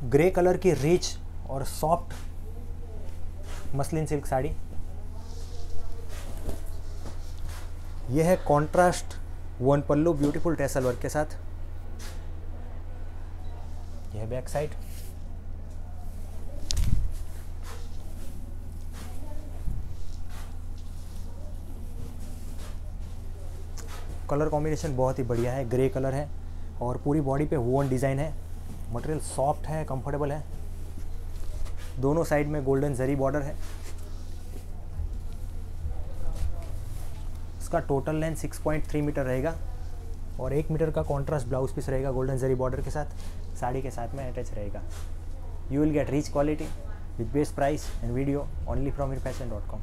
Grey colour की rich और soft muslin silk sari. यह है contrast one pallu beautiful tassel work के साथ। यह बैक साइड। कलर कॉम्बिनेशन बहुत ही बढ़िया है, ग्रे कलर है और पूरी बॉडी पे वूवन डिज़ाइन है। मटेरियल सॉफ्ट है, कंफर्टेबल है। दोनों साइड में गोल्डन जरी बॉर्डर है। इसका टोटल लेंथ 6.3 मीटर रहेगा और 1 मीटर का कॉन्ट्रास्ट ब्लाउज पीस रहेगा गोल्डन जरी बॉर्डर के साथ, साड़ी के साथ में अटैच रहेगा। You will get rich quality with best price and video only from irfashion.com।